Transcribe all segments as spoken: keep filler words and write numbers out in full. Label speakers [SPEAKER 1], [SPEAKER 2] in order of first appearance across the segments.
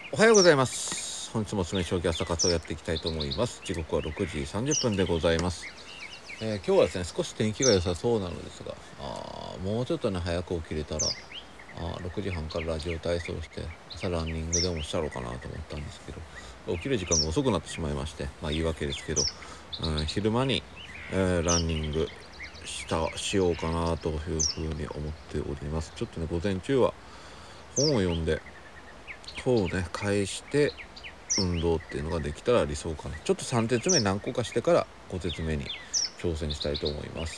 [SPEAKER 1] おはようございます。本日も詰め将棋朝活をやっていきたいと思います。時刻はろくじさんじゅっぷんでございます。えー、今日はですね、少し天気が良さそうなのですが、あもうちょっとね早く起きれたらあろくじはんからラジオ体操して朝ランニングでもしたろうかなと思ったんですけど、起きる時間が遅くなってしまいまして、まあ言い訳ですけど、うん、昼間に、えー、ランニングしたしようかなというふうに思っております。ちょっとね午前中は本を読んで本をね返して運動っていうのができたら理想かな。ちょっとさん鉄目何個かしてからご鉄目に挑戦したいと思います。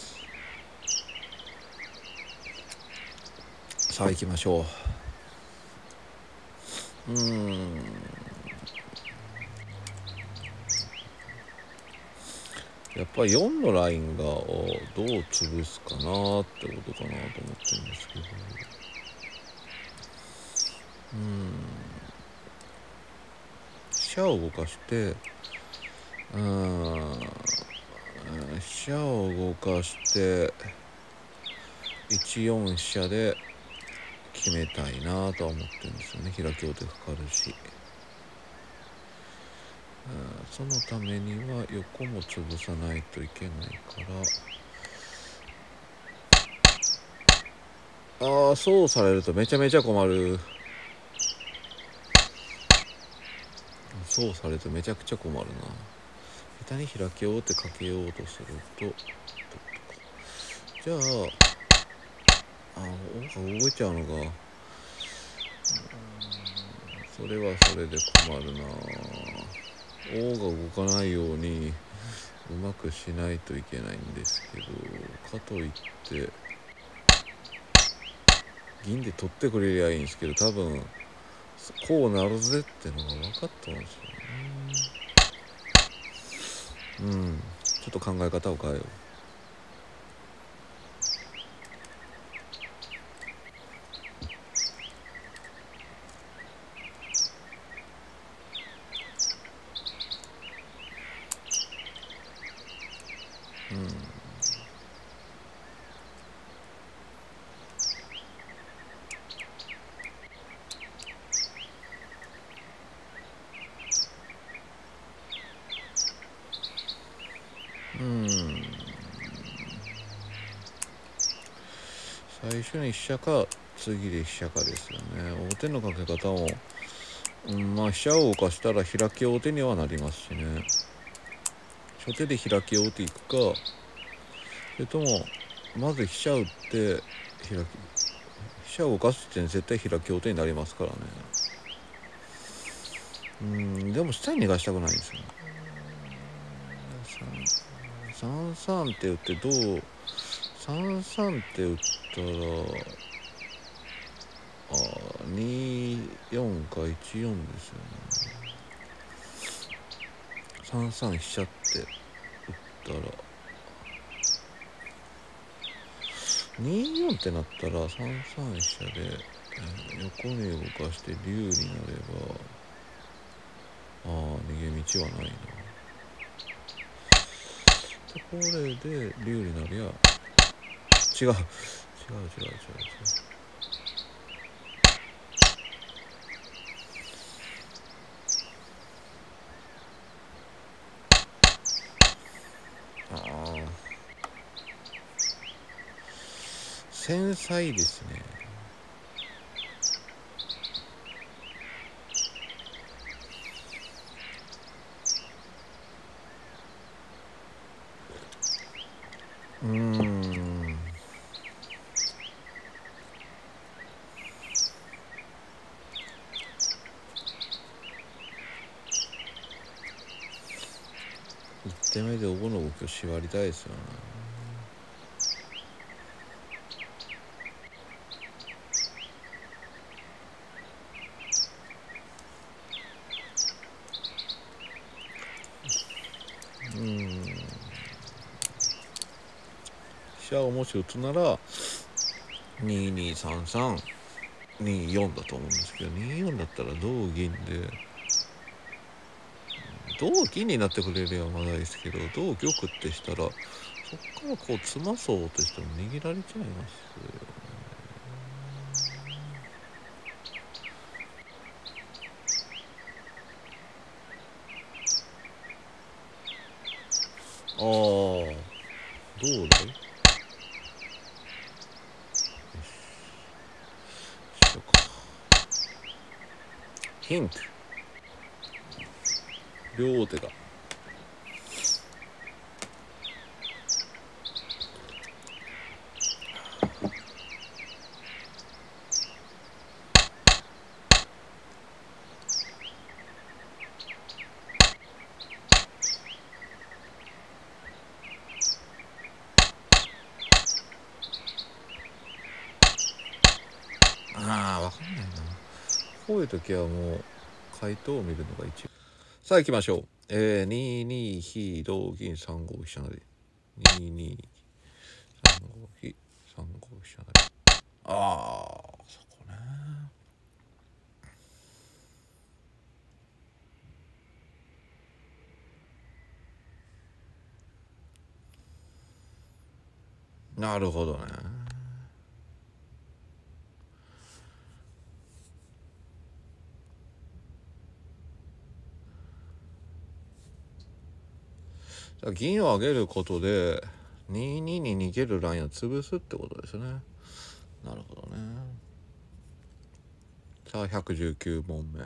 [SPEAKER 1] さあ行きましょう。うーんやっぱりよんのラインがどう潰すかなってことかなと思ってるんですけど、うーん飛車を動かしてうーん飛車を動かしていちよん飛車で決めたいなとは思ってるんですよね。開き王手かかるし、そのためには横も潰さないといけないから、ああそうされるとめちゃめちゃ困る。そうされるとめちゃくちゃ困るな。下手に開き王手かけようとすると、じゃああ王が動いちゃうのが、それはそれで困るな。王が動かないようにうまくしないといけないんですけど、かといって銀で取ってくれりゃいいんですけど、多分こうなるぜってのが分かったんですよね。うんちょっと考え方を変えよう。うんうん最初に飛車か次で飛車かですよね。王手のかけ方も、うん、まあ飛車を動かしたら開き王手にはなりますしね。初手で開き王手いくか、それともまず飛車打って開き飛車を動かすって絶対開き王手になりますからね。うんでも下に逃がしたくないんですよね。さんさんって打ってどうさんさんって打ったらあによんかいちよんですよね。さんさん飛車って打ったらによんってなったらさんさん飛車で、えー、横に動かして竜になればあー逃げ道はないな。でこれで竜になりゃ違う違う違う違う違うああ繊細ですね。うーん一手目で王の動きを縛りたいですよね。うん飛車をもし打つならににさんさんによんだと思うんですけど、によんだったら同銀で同銀になってくれればまだいいですけど、同玉ってしたらそっからこう詰まそうとしても握られちゃいますよ。 あどうでよしようか。ヒント、両手がああ、わかんないな。こういう時はもう回答を見るのが一番。さあ行きましょう。えー、ににひ同銀さん五飛車成。ににさん五飛さん五飛車成。ああ、そこね。なるほどね。銀を上げることでににに逃げるラインを潰すってことですね。なるほどね。さあひゃくじゅうきゅう問目。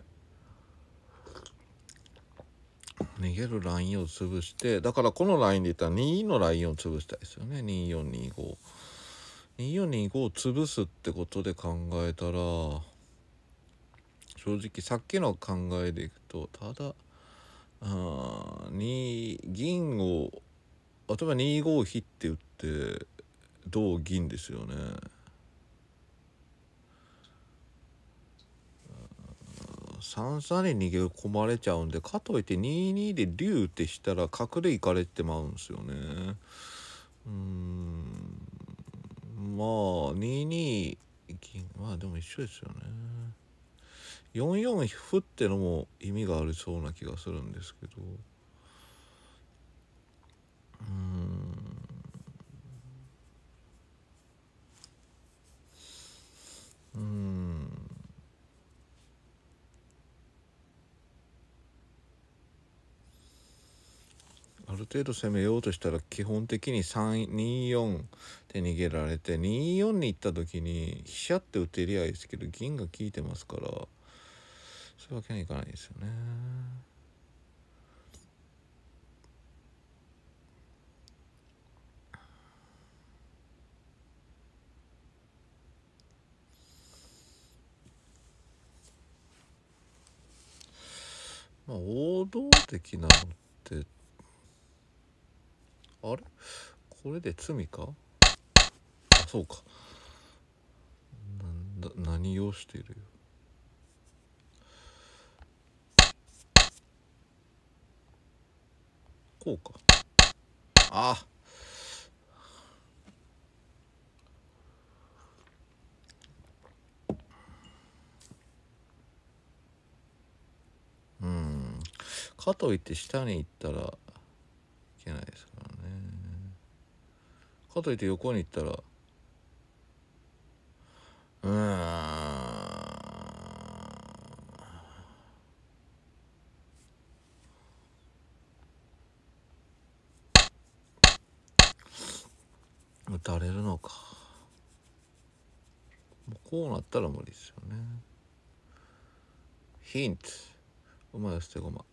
[SPEAKER 1] 逃げるラインを潰して、だからこのラインで言ったらにのラインを潰したいですよね。によんにご によんにごを潰すってことで考えたら、正直さっきの考えでいくと、ただあに銀を例えばにご飛って打って同銀ですよね。さんさんに逃げ込まれちゃうんで、かといってににで竜ってしたら角で行かれてまうんですよね。うーんまあにに銀、まあでも一緒ですよね。よんよん歩ってのも意味がありそうな気がするんですけど、うーんうーんある程度攻めようとしたら基本的にさんによんで逃げられて、によんに行った時に飛車って打てりゃいいですけど、銀が効いてますから、そういうわけにはいかないですよね。まあ王道的なのってあれこれで罪か。あそうか。なんだ何をしているよ。こうか。あうんかといって下に行ったらいけないですからね。かといって横に行ったらうーん打たれるのか。もうこうなったら無理ですよね。ヒント、馬や捨て駒。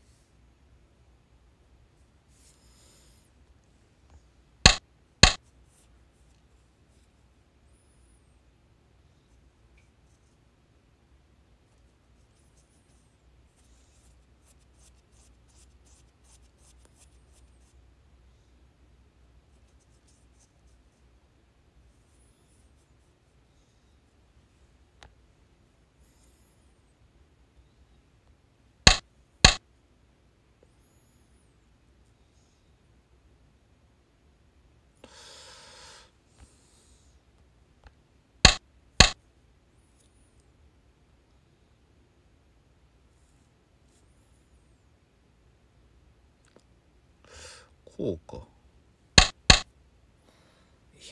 [SPEAKER 1] こうか。いや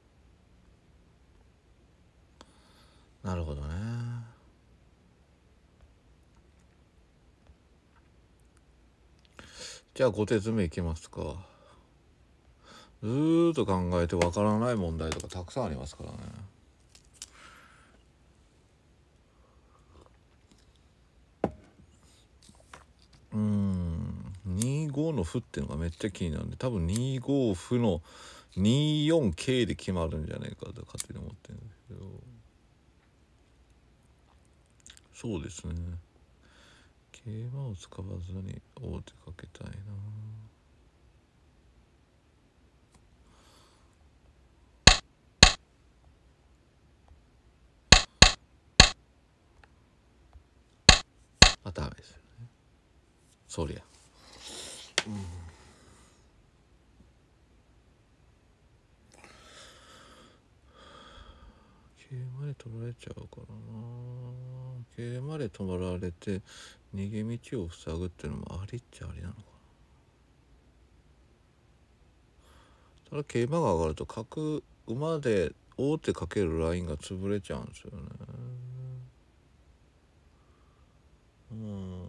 [SPEAKER 1] なるほどね。 じゃあご手詰めいきますか。ずーっと考えてわからない問題とかたくさんありますからね。うーんにごの歩っていうのがめっちゃ気になるんで、多分にご歩のによん桂で決まるんじゃないかと勝手に思ってるんですけど、そうですね、桂馬を使わずに王手かけたいな。あ、ダメですよね、そりゃ。うん桂馬で取られちゃうからな。桂馬で取られて逃げ道を塞ぐっていうのもありっちゃありなのかな。ただ桂馬が上がると角馬で王手かけるラインが潰れちゃうんですよね。うん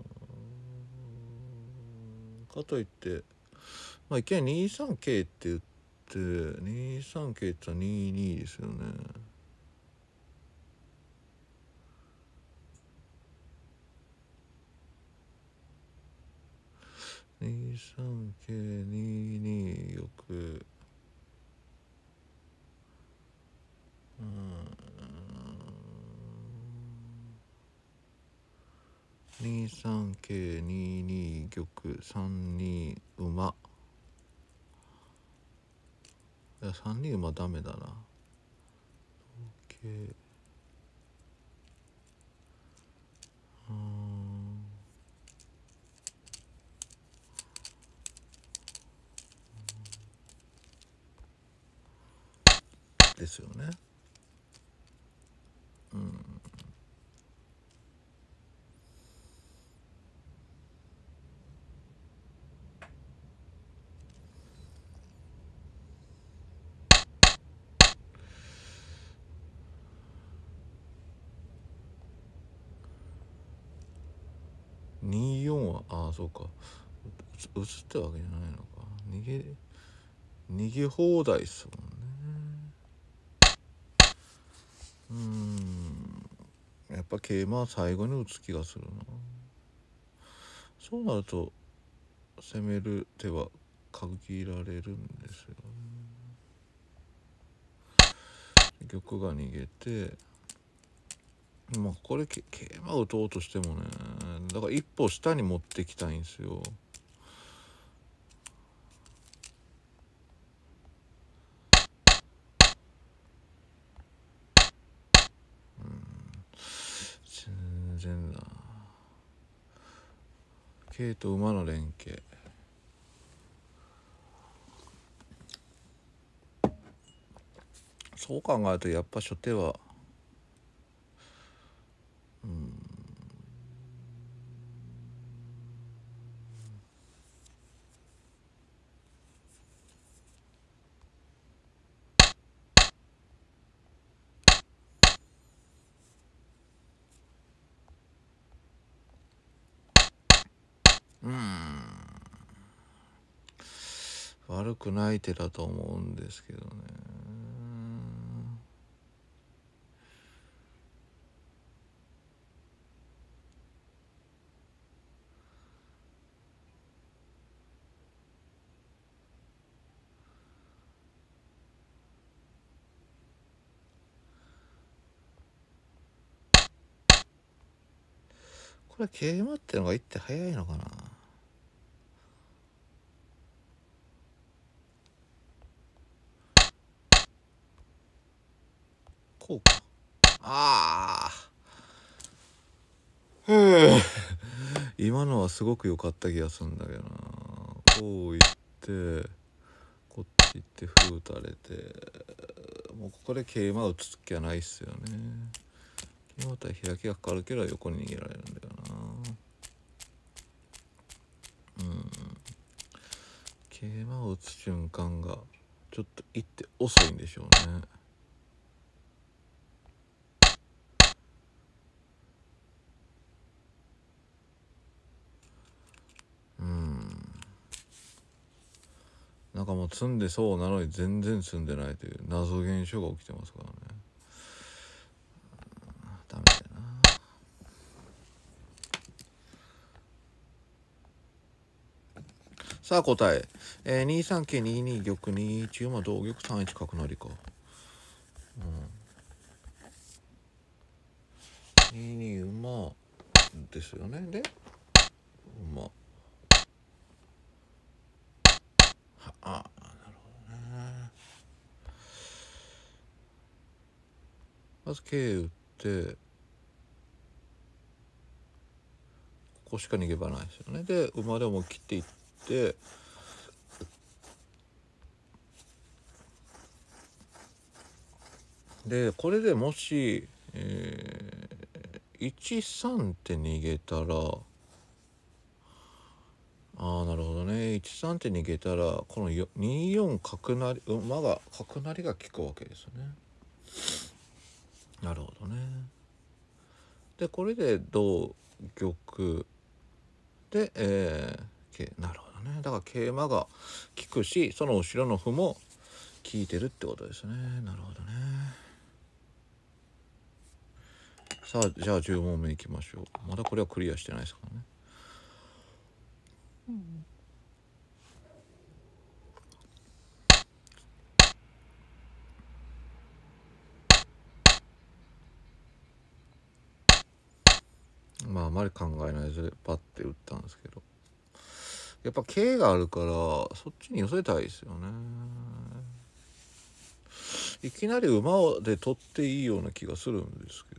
[SPEAKER 1] かといってまあいきなりにさん桂って言ってにさん桂ってににですよね。にさん桂にに玉、うんにさん桂にに玉さんに馬、いやさんに馬ダメだな。桂うんですよね。うんにじゅうよんはああそうか、映ってわけじゃないのか。逃げ逃げ放題っすもんね。うーんやっぱ桂馬は最後に打つ気がするな。そうなると攻める手は限られるんですよね。玉が逃げてまあこれ桂馬打とうとしてもね、だから一歩下に持ってきたいんですよ。全然だ。桂と馬の連携、そう考えるとやっぱ初手はうんうん悪くない手だと思うんですけどね。これ桂馬ってのが一手早いのかな。こうか。ああ今のはすごく良かった気がするんだけどな。こういってこっち行って歩打たれて、もうここで桂馬打つ気はないっすよね。桂馬対開きがかかるけど横に逃げられるんだよな。うん桂馬を打つ瞬間がちょっと一手遅いんでしょうね。うんなんかもう積んでそうなのに全然積んでないという謎現象が起きてますからね。ダメだよな。さあ答え、えー、にさん桂にに玉にいち馬同玉さんいち角成か。うん、にに馬ですよね。で馬はあ、なるほどね。まず桂打ってここしか逃げ場ないですよね。で馬で思い切っていってでこれでもし、えー、いちさんって逃げたら、ああなるほどね、いちさんって逃げたらこのによん角成馬が角成が効くわけですよね。なるほどね。でこれで同玉で、えー、なるほどね。だから桂馬が効くしその後ろの歩も効いてるってことですね。なるほどね。さあじゃあじゅう問目いきましょう。まだこれはクリアしてないですからね。まああまり考えないでパッて打ったんですけど、やっぱ桂があるからそっちに寄せたいですよね。いきなり馬で取っていいような気がするんですけど、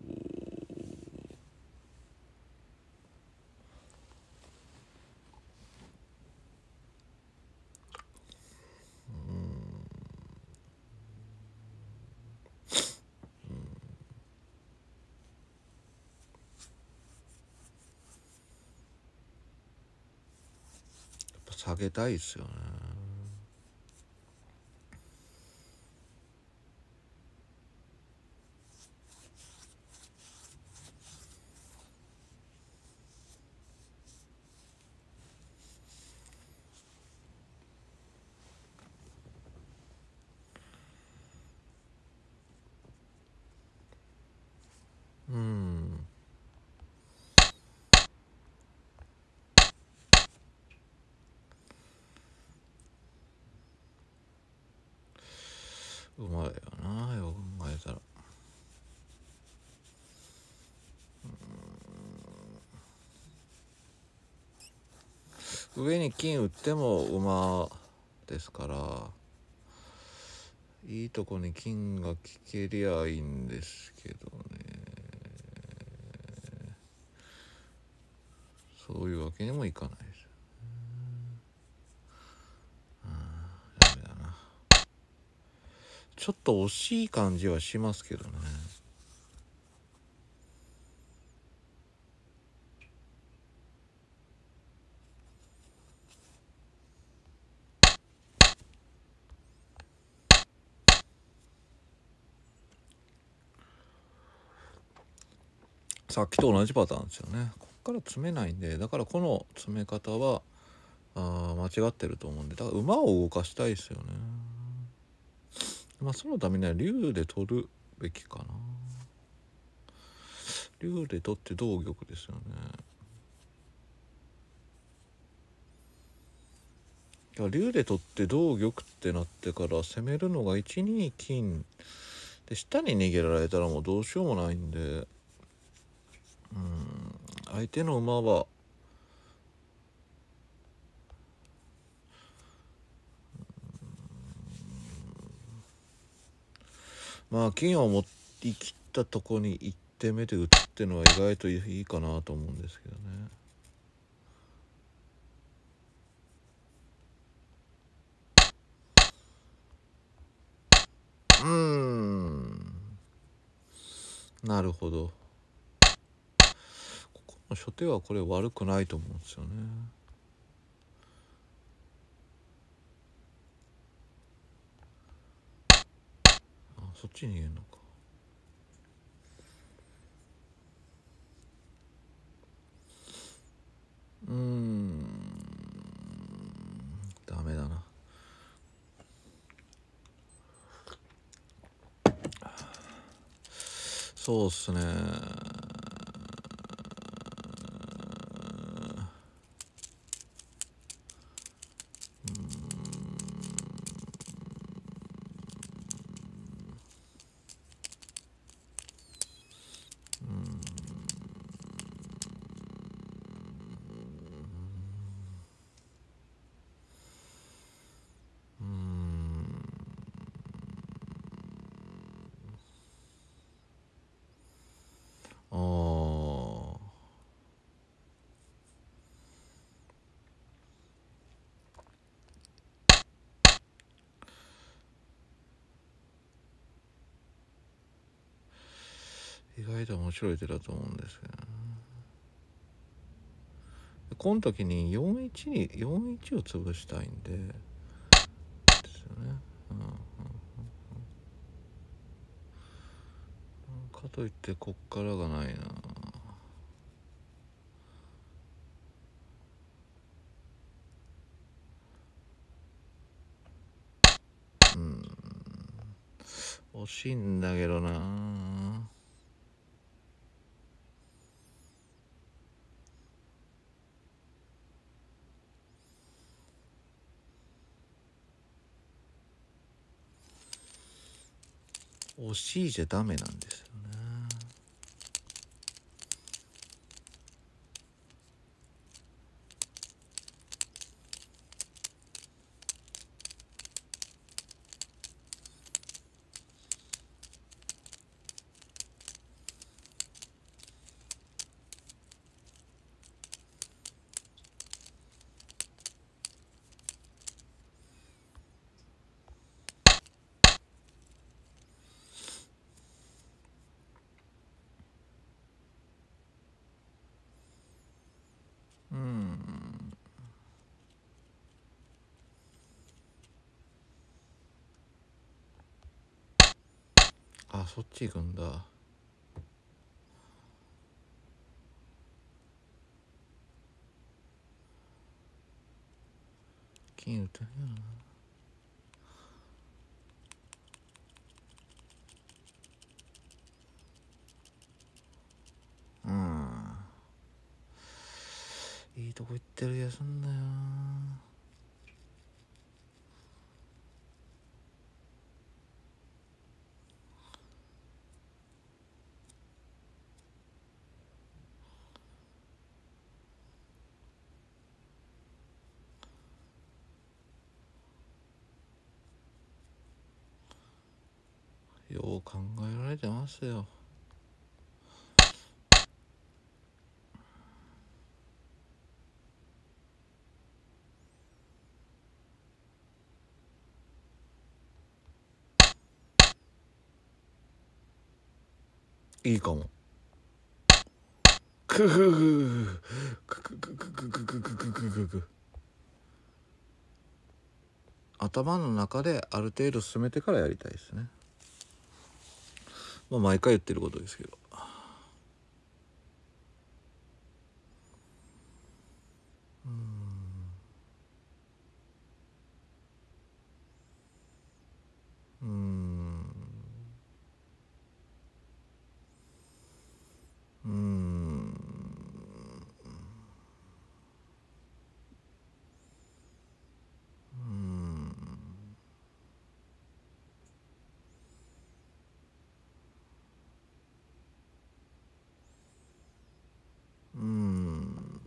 [SPEAKER 1] 下げたいですよね。うん。うまいよな、よく考えたら。上に金打っても馬ですから、いいとこに金が効けりゃいいんですけどね。そういうわけにもいかないです。ダメだな。ちょっと惜しい感じはしますけどね。さっきと同じパターンですよね。こっから詰めないんで、だからこの詰め方はあ間違ってると思うんで、だから馬を動かしたいですよね。まあそのためには竜で取るべきかな。竜で取って同玉ですよね。いや竜で取って同玉ってなってから攻めるのがいちに金で、下に逃げられたらもうどうしようもないんで、うん相手の馬はまあ金を持ってきったとこにいってんめで打つってのは意外といいかなと思うんですけどね。うーんなるほど。ここの初手はこれ悪くないと思うんですよね。あそっちに逃げるのか。うーんダメだな。 そうっすね。うーん。ああ。意外と面白い手だと思うんですけどね。この時によんいちによんいちを潰したいんでですよね。うんうんうん、かといってこっからがないな。うん、惜しいんだけどな。惜しいじゃダメなんですよね。うん。あ、そっち行くんだ。金打ってんやな。うん。いいとこ行ってるやすんだよ。よう考えられてますよ。いいかも。くぐぐくくくくくくくくくくく頭の中である程度進めてからやりたいですね。まあ毎回言ってることですけど。うーんうーんうーんうーん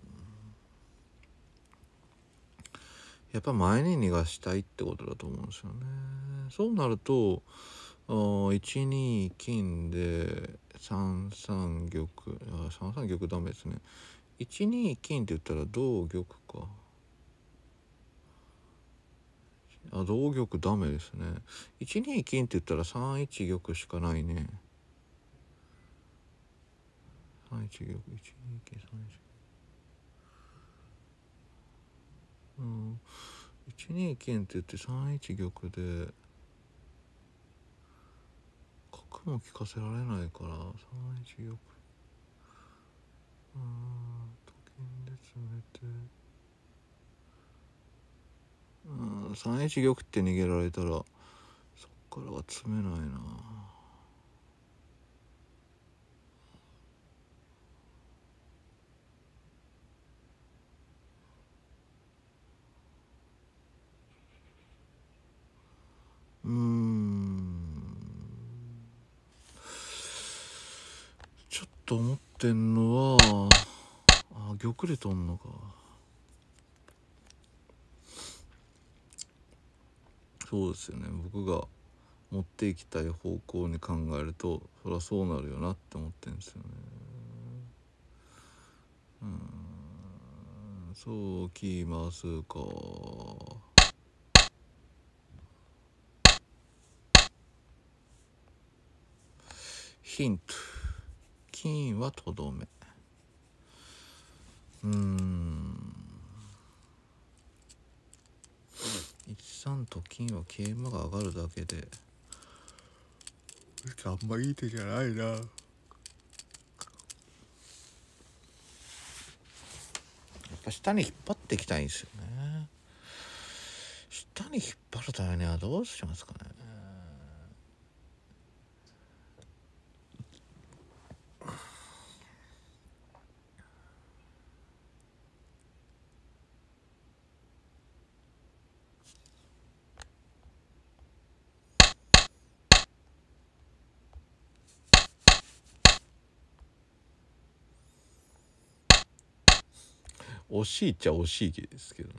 [SPEAKER 1] やっぱ前に逃がしたいってことだと思うんですよね。そうなるといちに金でさんさん玉、あさんさん玉ダメですね。いちに金って言ったら同玉か。あ、同玉ダメですね。いちに金って言ったらさんいち玉しかないね。さんいち玉、いちに金、さんいち玉。うん。いちに金って言ってさんいち玉で角も利かせられないからさんいち玉。うーん、と金で詰めて。うん、さんいち玉って逃げられたらそっからは詰めないな。 と思ってんのは、あ、玉で取んのか。そうですよね、僕が持っていきたい方向に考えるとそりゃそうなるよなって思ってんですよね。うーん、そうきますか。ヒント、金はとどめ。うーん、いちさんと金は桂馬が上がるだけであんまいい手じゃないな。やっぱ下に引っ張っていきたいんですよね。下に引っ張るためにはどうしますかね。惜しいっちゃ惜しいですけどね。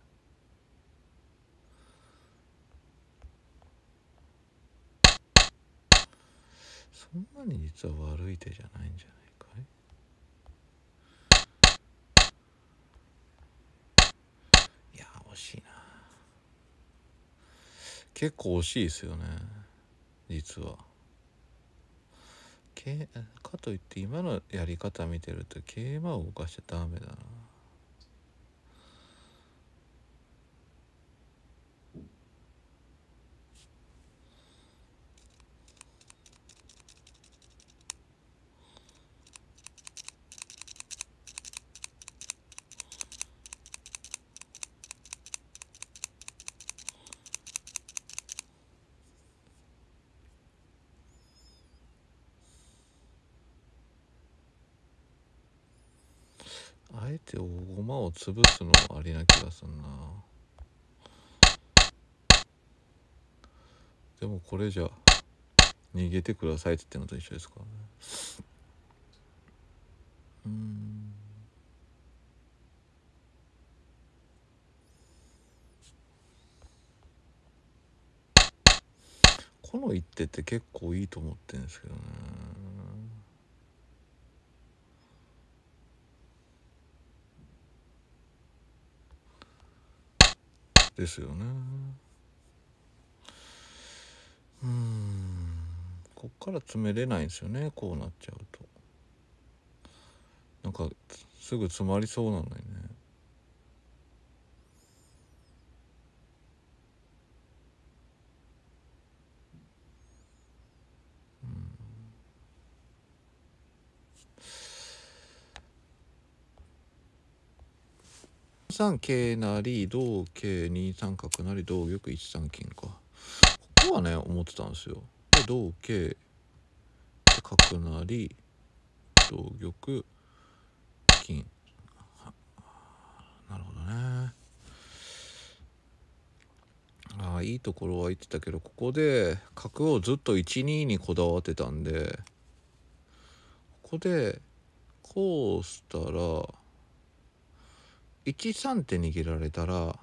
[SPEAKER 1] そんなに実は悪い手じゃないんじゃないかい。いや惜しいな。結構惜しいですよね実は。けかといって今のやり方見てると桂馬を動かしちゃダメだな。あえて大駒を潰すのもありな気がするな。でもこれじゃ逃げてくださいって言ってるのと一緒ですからね。うーん、この一手って結構いいと思ってるんですけどね。ですよね。うーん、こっから詰めれないんですよね、こうなっちゃうと。なんかすぐ詰まりそうなのにね。さん桂成同桂にさん角成同玉いち三金か。ここはね思ってたんですよ。で同桂で角成同玉金。なるほどね。ああいいところは言ってたけどここで角をずっといちににこだわってたんで、ここでこうしたらいちさんって逃げられたら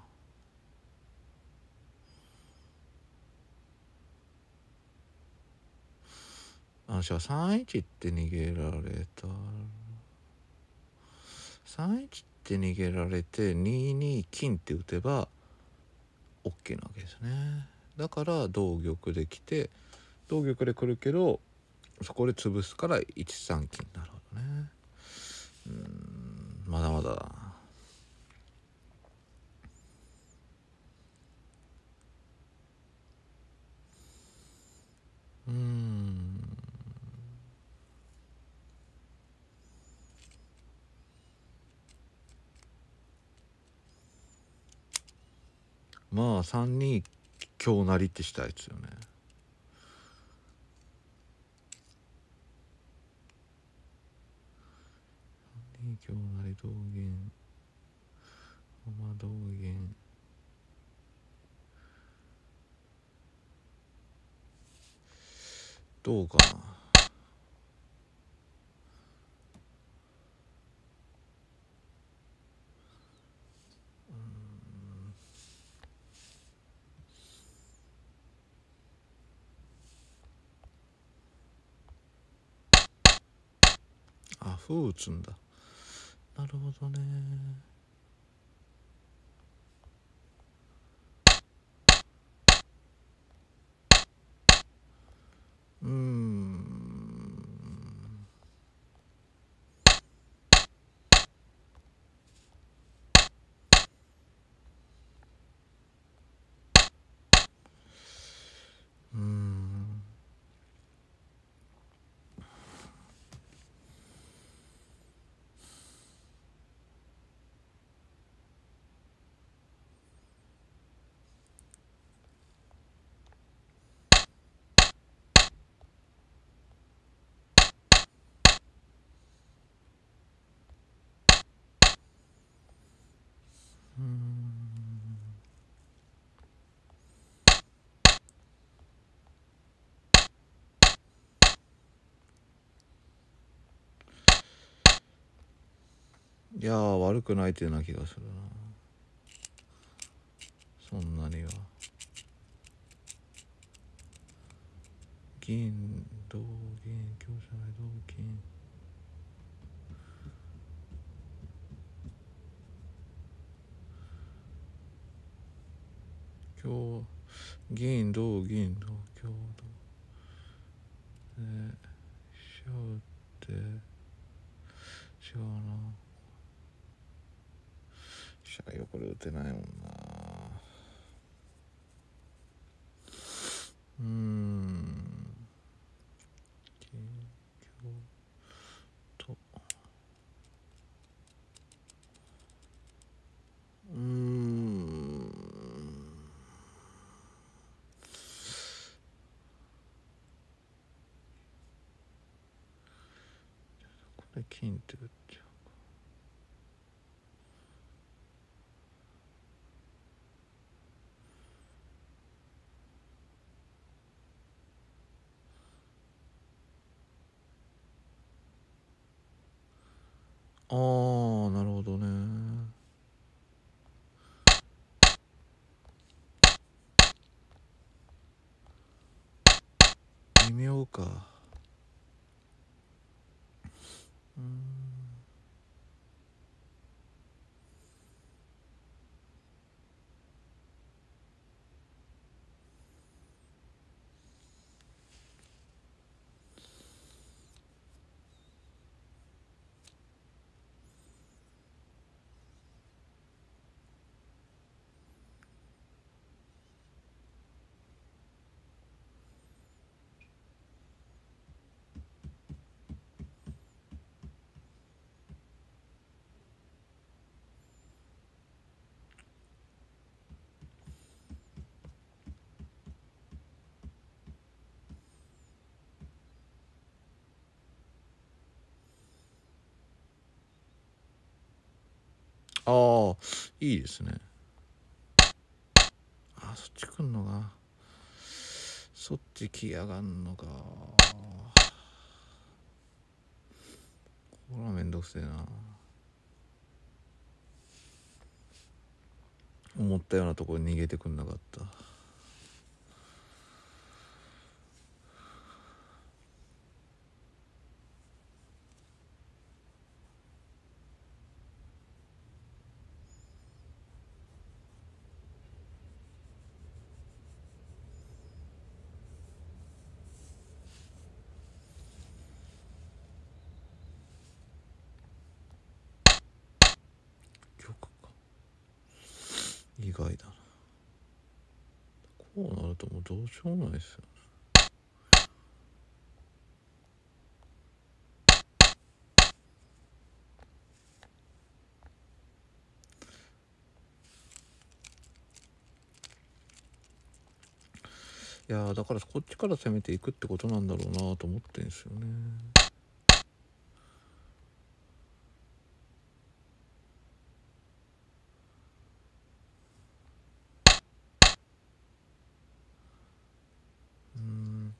[SPEAKER 1] あじゃあさんいちって逃げられたらさんいちって逃げられてにに金って打てば OK なわけですね。だから同玉で来て同玉で来るけどそこで潰すからいち三金。なるほどね。うーん、まだまだだな。うーん、まあさんに強成ってしたいですよね。に強成同銀馬同銀どうかな。 歩打つんだ。なるほどね。うーんうーんうーんいやー悪くないっていうような気がするな。そんなには。銀同銀香車同金今日銀同銀同香同で飛車打って違うな。飛車よこれ打てないもんな。うーん銀香とうーんこれ金って打っちゃう。あーなるほどね。微妙か。うーんああいいですね。あそっち来んのか。そっち来やがんのか。これはめんどくせえな。思ったようなところに逃げてくんなかった。玉か。意外だな。こうなるともうどうしようもないですよね。いやーだからこっちから攻めていくってことなんだろうなと思ってんですよね。うーん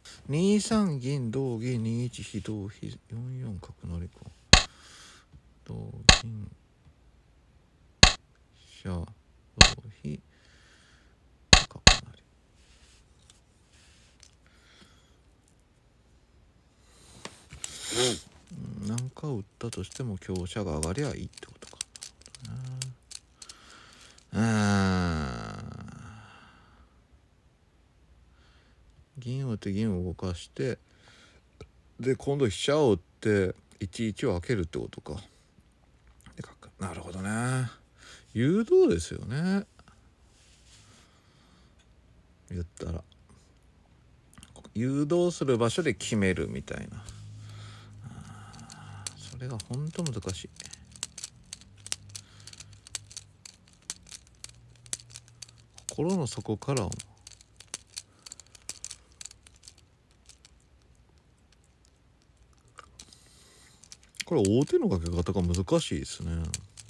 [SPEAKER 1] にさん銀同銀にいち飛同飛よんよん角成か同銀飛車同飛角成。うん、なんか打ったとしても香車が上がりゃいいってことか。うん銀を打って銀を動かしてで今度飛車を打っていちいちを開けるってことか。でなるほどね。誘導ですよね言ったら。誘導する場所で決めるみたいな。それがほんと難しい。心の底から思う。これ大手のかけ方が難しいですね。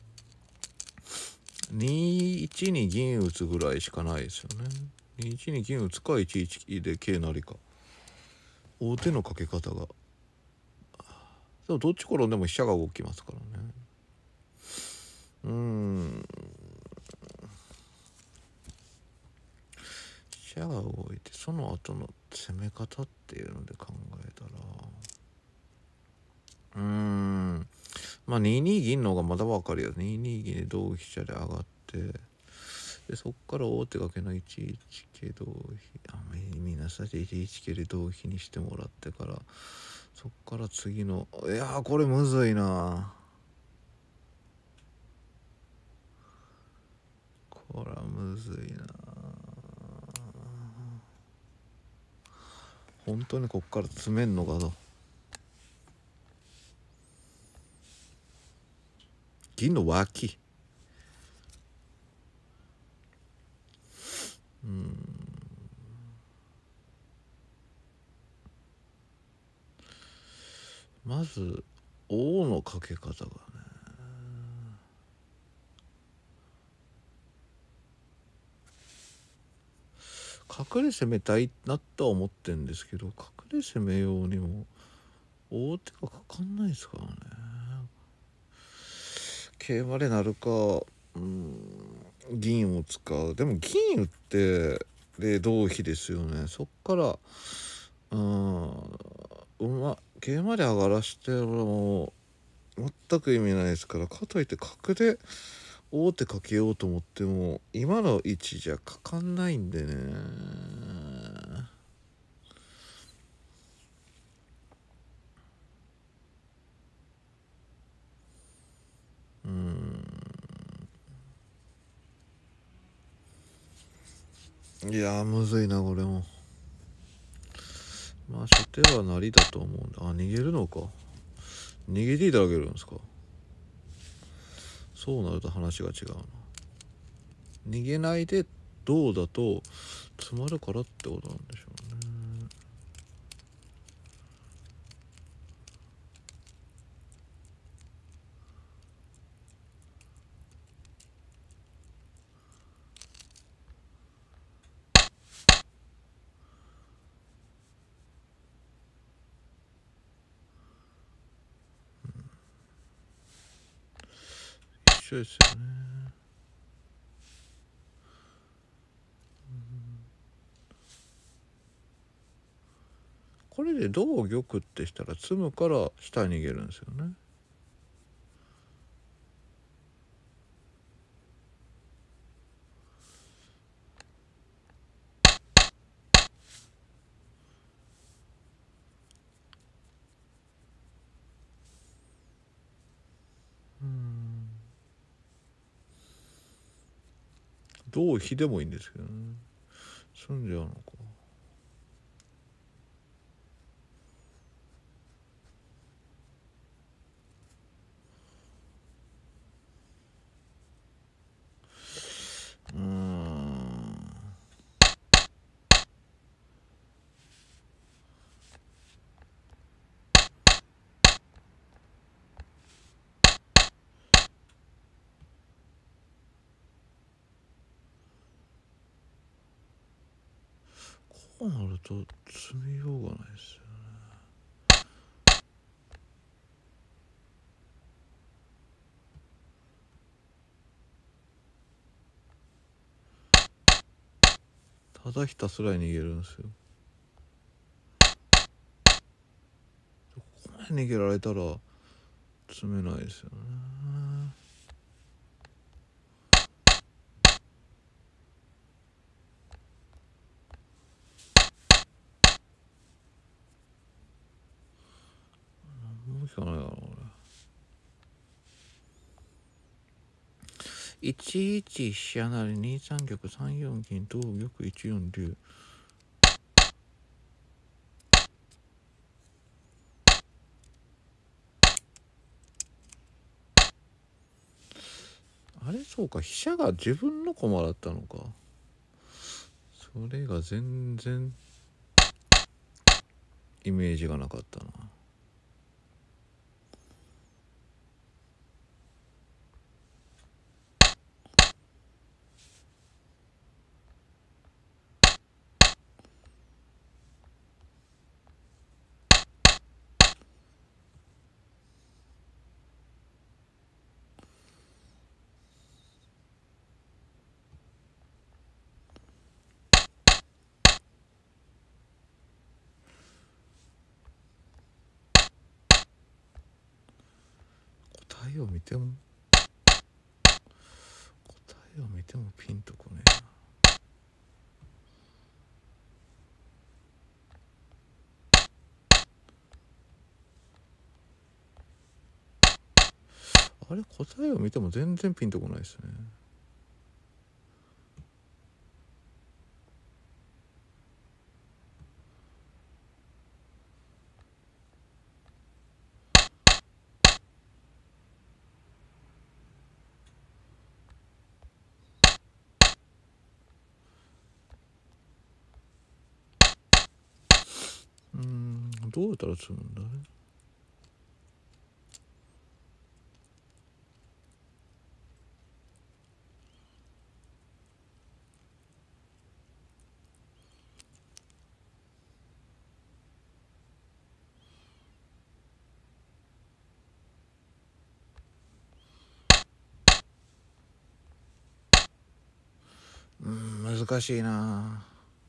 [SPEAKER 1] にいちに銀打つぐらいしかないですよね。にいちに銀打つかいちいちで桂成か。大手のかけ方が。でもどっち転んでも飛車が動きますからね。うーん。飛車が動いてその後の攻め方っていうので考えたらうーんまあにーに銀の方がまだ分かるよ。にーに銀で同飛車で上がってでそっから王手がけのいちいち桂同飛あみんなさいちいち桂で同飛にしてもらってからそっから次のいやーこれむずいな。これはむずいな。本当にこっから詰めんのかと。銀の脇うんまず王のかけ方がね隠れ攻めたいなとは思ってんですけど隠れ攻めようにも大手がかかんないですからね。桂馬でなるかうん銀を使う。でも銀打ってで同飛ですよね。そっからうん馬桂馬で上がらしても全く意味ないですから。かといって角で王手かけようと思っても今の位置じゃかかんないんでね。うんいやーむずいなこれも。まあ初手は成りだと思うんだ。あ逃げるのか。逃げていただけるんですか。そうなると話が違うな。逃げないでどうだと詰まるからってことなんでしょうね。一緒ですよね。これで同玉ってしたら詰むから下に逃げるんですよね。うん同飛でもいいんですけどね。済んじゃうのか。うーんうなると積みようがないですよね。ただひたすら逃げるんですよ。ここまで逃げられたら積めないですよね。もうしかないだろう俺。いちいち飛車成にさん玉さんよん銀同玉いちよん竜。あれそうか、飛車が自分の駒だったのか。それが全然イメージがなかったな。答えを見ても答えを見てもピンとこねえな。あれ答えを見ても全然ピンとこないですね。うーん、どうやったら積むんだね。うーん、難しいな。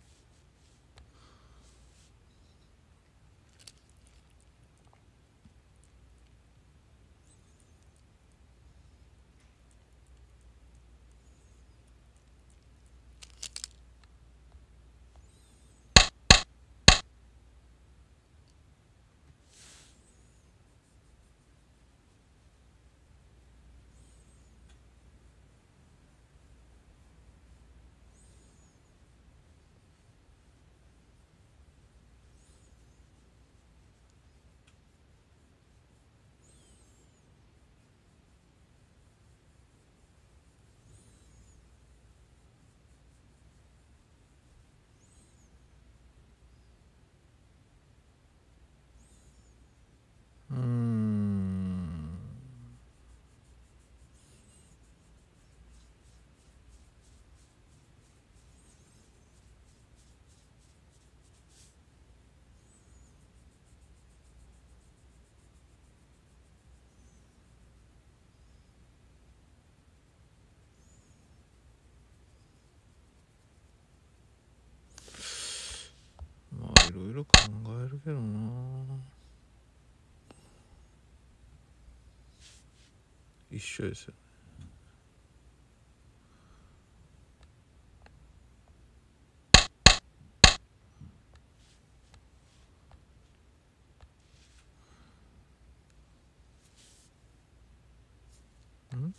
[SPEAKER 1] うーん。まあいろいろ考えるけどな。一緒ですよ。ん？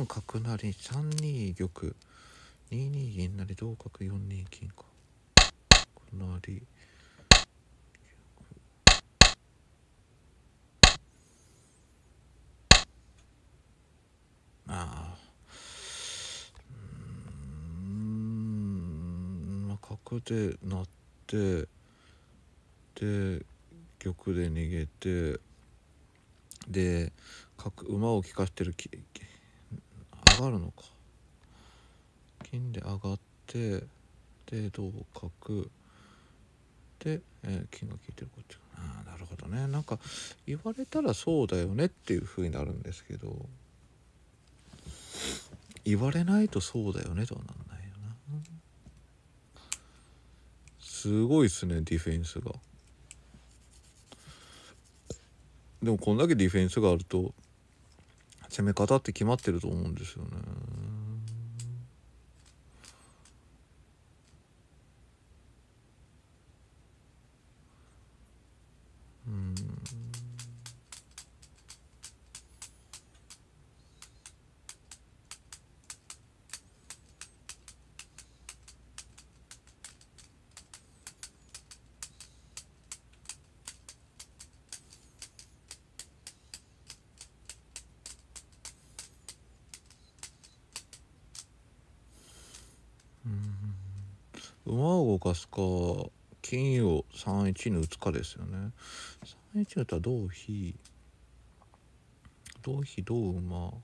[SPEAKER 1] 四角成さん二玉に二銀成同角よん二金か成ああうーんまあ角で成ってで玉で逃げてで角馬を利かしてるき上がるのか金で上がってで同角で、えー、金が効いてるこっちかな。あなるほどね。なんか言われたらそうだよねっていう風になるんですけど言われないとそうだよねとはなんないよな。すごいっすねディフェンスが。でもこんだけディフェンスがあると攻め方って決まってると思うんですよね。うん馬を動かすか金をさんいちに打つかですよね。さんいちに打ったら同飛同飛同馬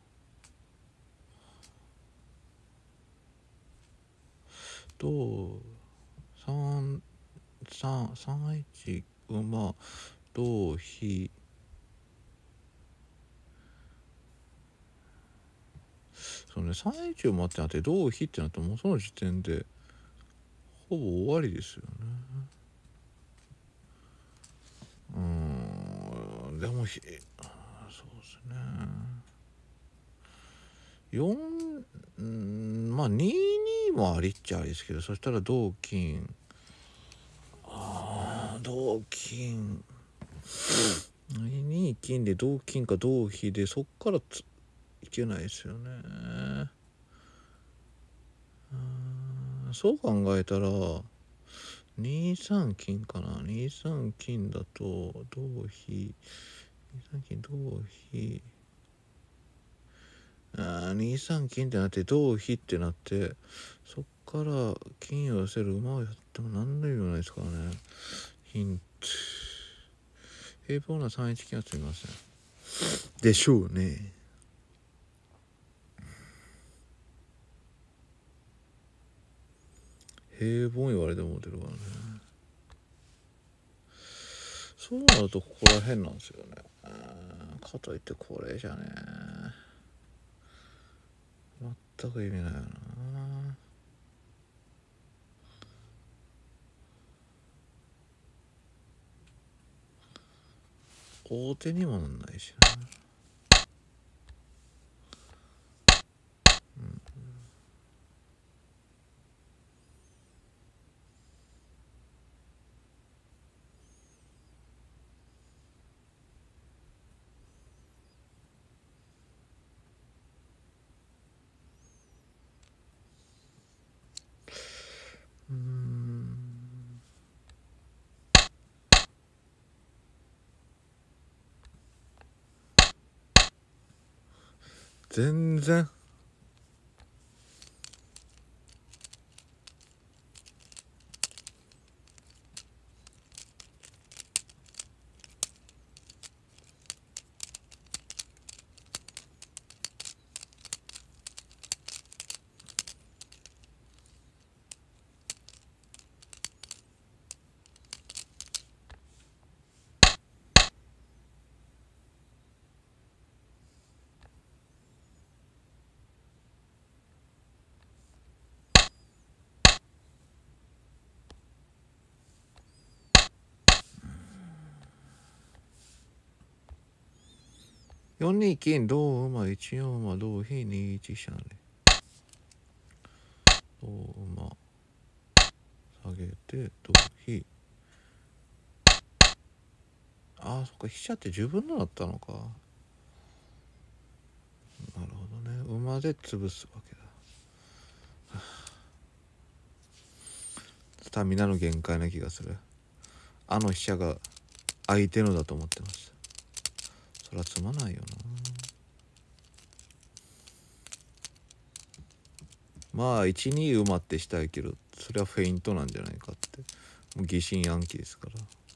[SPEAKER 1] 同三三三一馬同飛そうねさんいち馬ってなって同飛ってなってもうその時点でほぼ終わりですよね。うーんでもひそうですねよんうんまあににもありっちゃありですけどそしたら同金あ同金にに金で同金か同飛でそっからついけないですよね。うんそう考えたらに三金かなに三金だと同飛に三金同飛あに三金ってなって同飛ってなってそっから金を寄せる馬をやっても何の意味もないですからね。ヒント平凡なさんいち金は積みませんでしょうね。平凡言われても出るからね。そうなるとここら辺なんですよね。かといってこれじゃね全く意味ないよな。大手にもなんないしな。うんうーん全然よん二金同馬いち四馬同飛に一飛車ね同馬下げて同飛ああそっか飛車って自分のだったのか。なるほどね。馬まで潰すわけだ。スタミナの限界な気がする。あの飛車が相手のだと思ってました。そりゃ詰まないよな。まあいちに馬ってしたいけど、それはフェイントなんじゃないかって、もう疑心暗鬼ですから。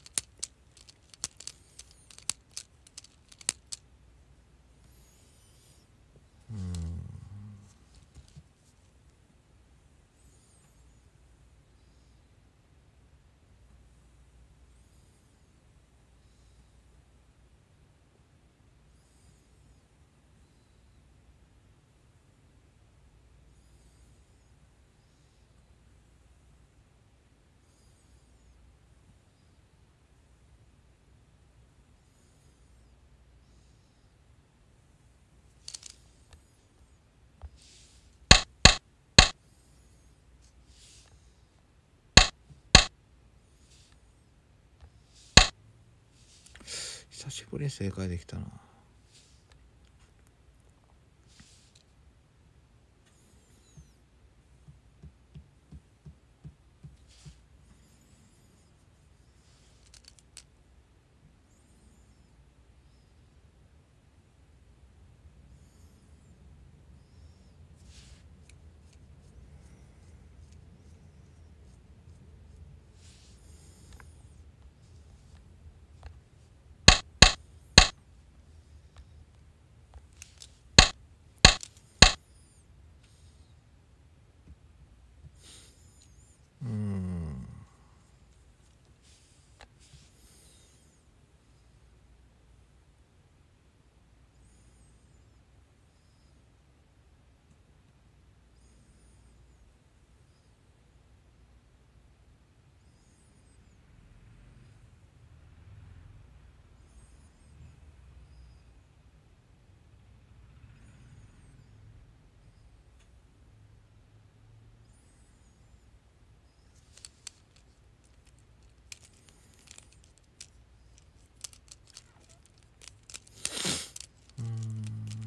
[SPEAKER 1] うん。久しぶりに正解できたな。うーん。うーん。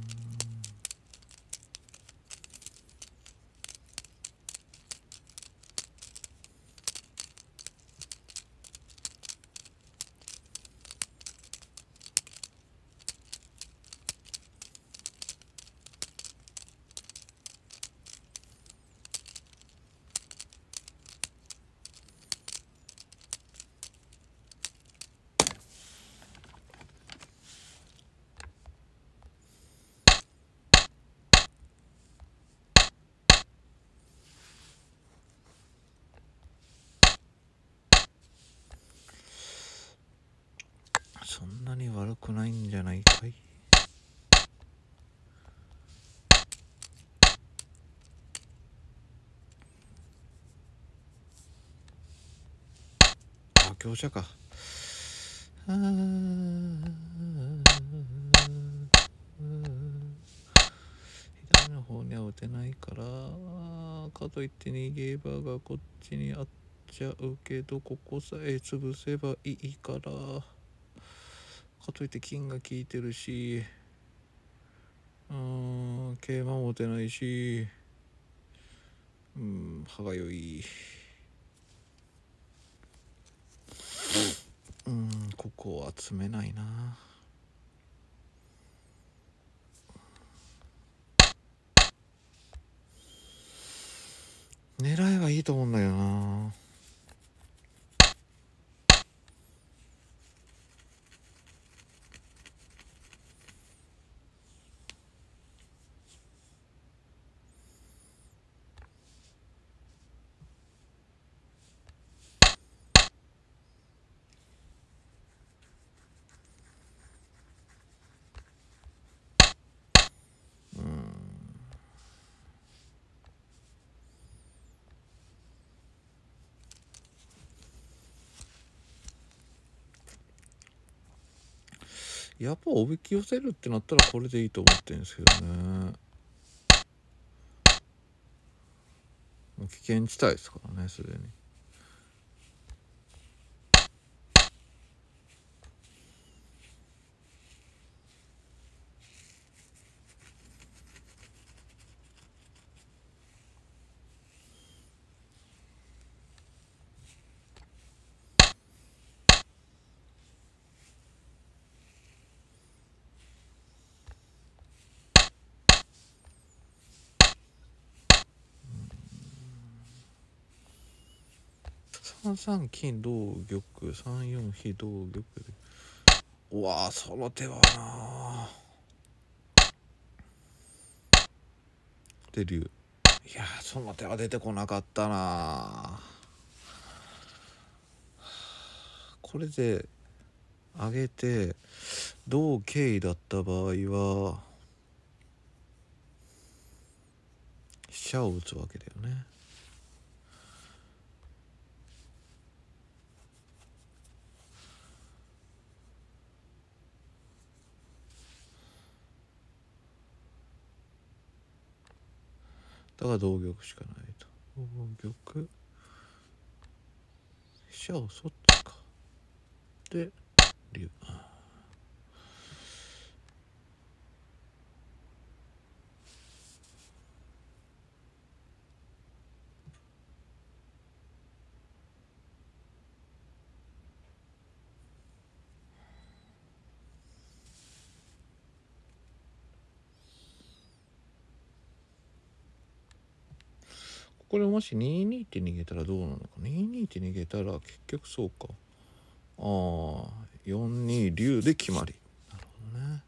[SPEAKER 1] そんなに悪くないんじゃないかい。あ、強者か。あ左の方には打てないから、かといって逃げ場がこっちにあっちゃうけど、ここさえ潰せばいいから、かといって金が効いてるし、うーん、桂馬も打てないし、うん、歯がゆい。うん、ここは詰めないな。狙いはいいと思うんだよな。うん。やっぱおびき寄せるってなったらこれでいいと思ってるんですけどね。もう危険地帯ですからね、すでに。 さんさん金同玉さんよん飛同玉で、うわーその手はなで竜、いやーその手は出てこなかったな。これで上げて同桂だった場合は飛車を打つわけだよね。だから同玉しかないと。同玉飛車をそっちかで竜、これもしににって逃げたらどうなのか。ににって逃げたら結局そうか、ああよんに竜で決まり。なるほどね。